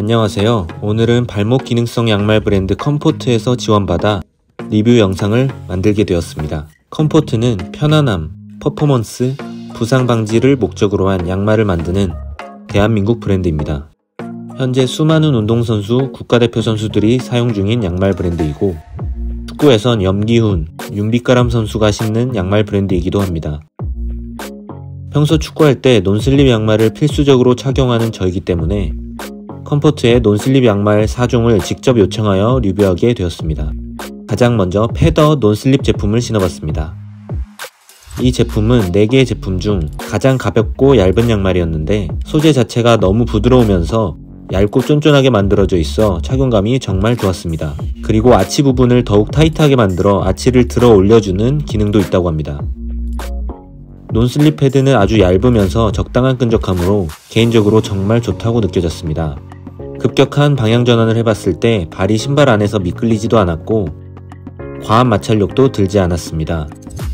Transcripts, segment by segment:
안녕하세요. 오늘은 발목 기능성 양말 브랜드 컴포트에서 지원받아 리뷰 영상을 만들게 되었습니다. 컴포트는 편안함, 퍼포먼스, 부상 방지를 목적으로 한 양말을 만드는 대한민국 브랜드입니다. 현재 수많은 운동선수, 국가대표 선수들이 사용 중인 양말 브랜드이고 축구에선 염기훈, 윤빛가람 선수가 신는 양말 브랜드이기도 합니다. 평소 축구할 때 논슬립 양말을 필수적으로 착용하는 저이기 때문에 컴포트의 논슬립 양말 4종을 직접 요청하여 리뷰하게 되었습니다. 가장 먼저 패더 논슬립 제품을 신어봤습니다. 이 제품은 4개의 제품 중 가장 가볍고 얇은 양말이었는데 소재 자체가 너무 부드러우면서 얇고 쫀쫀하게 만들어져 있어 착용감이 정말 좋았습니다. 그리고 아치 부분을 더욱 타이트하게 만들어 아치를 들어 올려주는 기능도 있다고 합니다. 논슬립 패드는 아주 얇으면서 적당한 끈적함으로 개인적으로 정말 좋다고 느껴졌습니다. 급격한 방향 전환을 해봤을 때 발이 신발 안에서 미끌리지도 않았고 과한 마찰력도 들지 않았습니다.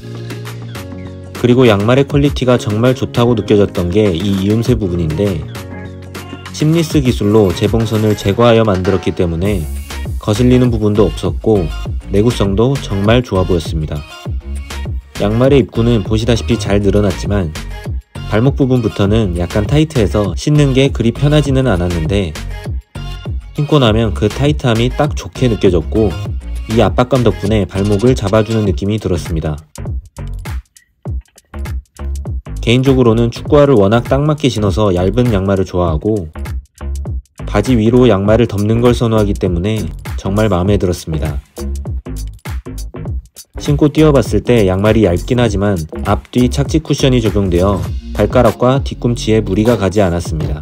그리고 양말의 퀄리티가 정말 좋다고 느껴졌던 게 이 이음새 부분인데 심리스 기술로 재봉선을 제거하여 만들었기 때문에 거슬리는 부분도 없었고 내구성도 정말 좋아 보였습니다. 양말의 입구는 보시다시피 잘 늘어났지만 발목 부분부터는 약간 타이트해서 신는 게 그리 편하지는 않았는데 신고 나면 그 타이트함이 딱 좋게 느껴졌고 이 압박감 덕분에 발목을 잡아주는 느낌이 들었습니다. 개인적으로는 축구화를 워낙 딱 맞게 신어서 얇은 양말을 좋아하고 바지 위로 양말을 덮는 걸 선호하기 때문에 정말 마음에 들었습니다. 신고 뛰어봤을 때 양말이 얇긴 하지만 앞뒤 착지 쿠션이 적용되어 발가락과 뒤꿈치에 무리가 가지 않았습니다.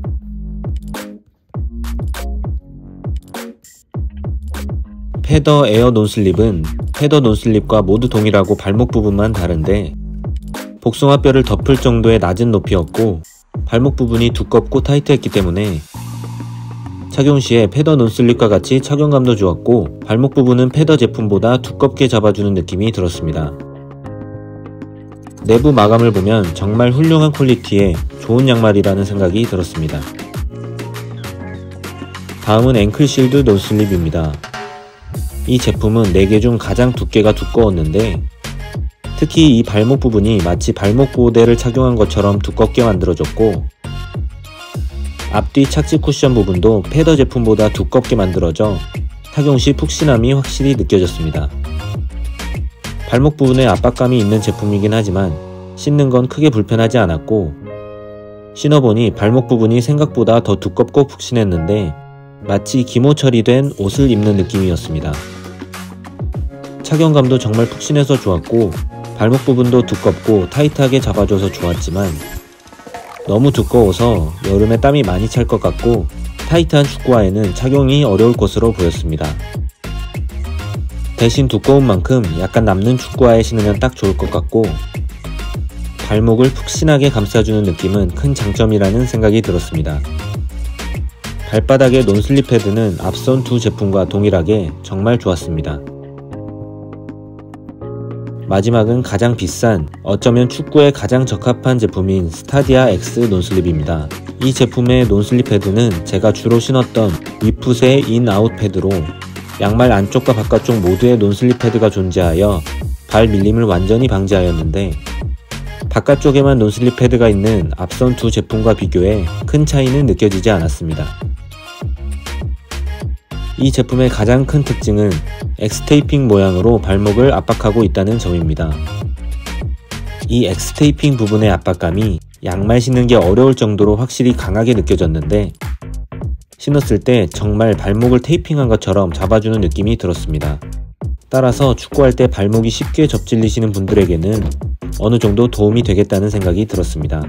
패더 에어 논슬립은 패더 논슬립과 모두 동일하고 발목 부분만 다른데 복숭아뼈를 덮을 정도의 낮은 높이였고 발목 부분이 두껍고 타이트했기 때문에 착용 시에 패더 논슬립과 같이 착용감도 좋았고 발목 부분은 패더 제품보다 두껍게 잡아주는 느낌이 들었습니다. 내부 마감을 보면 정말 훌륭한 퀄리티의 좋은 양말이라는 생각이 들었습니다. 다음은 앵클실드 논슬립입니다. 이 제품은 4개 중 가장 두께가 두꺼웠는데 특히 이 발목 부분이 마치 발목 보호대를 착용한 것처럼 두껍게 만들어졌고 앞뒤 착지 쿠션 부분도 패더 제품보다 두껍게 만들어져 착용 시 푹신함이 확실히 느껴졌습니다. 발목 부분에 압박감이 있는 제품이긴 하지만 신는 건 크게 불편하지 않았고 신어보니 발목 부분이 생각보다 더 두껍고 푹신했는데 마치 기모 처리된 옷을 입는 느낌이었습니다. 착용감도 정말 푹신해서 좋았고 발목 부분도 두껍고 타이트하게 잡아줘서 좋았지만 너무 두꺼워서 여름에 땀이 많이 찰 것 같고 타이트한 축구화에는 착용이 어려울 것으로 보였습니다. 대신 두꺼운 만큼 약간 남는 축구화에 신으면 딱 좋을 것 같고 발목을 푹신하게 감싸주는 느낌은 큰 장점이라는 생각이 들었습니다. 발바닥의 논슬립 패드는 앞선 두 제품과 동일하게 정말 좋았습니다. 마지막은 가장 비싼, 어쩌면 축구에 가장 적합한 제품인 스타디아 X 논슬립입니다. 이 제품의 논슬립 패드는 제가 주로 신었던 위풋의 인아웃 패드로 양말 안쪽과 바깥쪽 모두에 논슬립 패드가 존재하여 발 밀림을 완전히 방지하였는데 바깥쪽에만 논슬립 패드가 있는 앞선 두 제품과 비교해 큰 차이는 느껴지지 않았습니다. 이 제품의 가장 큰 특징은 X테이핑 모양으로 발목을 압박하고 있다는 점입니다. 이 X테이핑 부분의 압박감이 양말 신는 게 어려울 정도로 확실히 강하게 느껴졌는데 신었을 때 정말 발목을 테이핑한 것처럼 잡아주는 느낌이 들었습니다. 따라서 축구할 때 발목이 쉽게 접질리시는 분들에게는 어느 정도 도움이 되겠다는 생각이 들었습니다.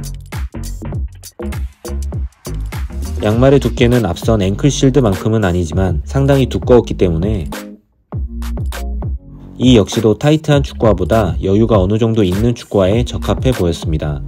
양말의 두께는 앞선 앵클실드만큼은 아니지만 상당히 두꺼웠기 때문에 이 역시도 타이트한 축구화보다 여유가 어느 정도 있는 축구화에 적합해 보였습니다.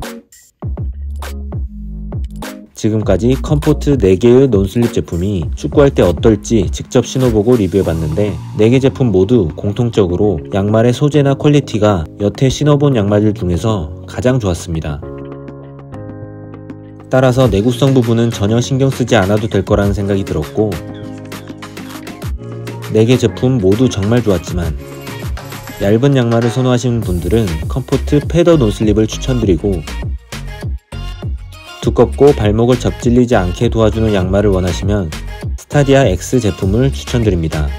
지금까지 컴포트 4개의 논슬립 제품이 축구할 때 어떨지 직접 신어보고 리뷰해봤는데 4개 제품 모두 공통적으로 양말의 소재나 퀄리티가 여태 신어본 양말들 중에서 가장 좋았습니다. 따라서 내구성 부분은 전혀 신경 쓰지 않아도 될 거라는 생각이 들었고 4개 제품 모두 정말 좋았지만 얇은 양말을 선호하시는 분들은 컴포트 패더 논슬립을 추천드리고 두껍고 발목을 접질리지 않게 도와주는 양말을 원하시면 스타디아 X 제품을 추천드립니다.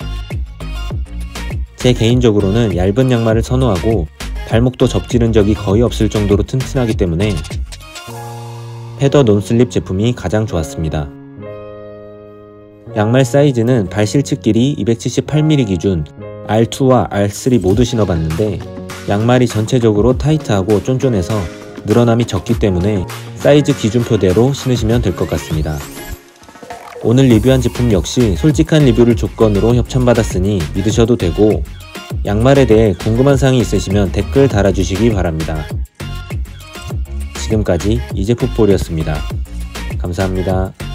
제 개인적으로는 얇은 양말을 선호하고 발목도 접지른 적이 거의 없을 정도로 튼튼하기 때문에 패더 논슬립 제품이 가장 좋았습니다. 양말 사이즈는 발 실측 길이 278mm 기준 R2와 R3 모두 신어봤는데 양말이 전체적으로 타이트하고 쫀쫀해서 늘어남이 적기 때문에 사이즈 기준표대로 신으시면 될 것 같습니다. 오늘 리뷰한 제품 역시 솔직한 리뷰를 조건으로 협찬받았으니 믿으셔도 되고 양말에 대해 궁금한 사항이 있으시면 댓글 달아주시기 바랍니다. 지금까지 이제풋볼이었습니다. 감사합니다.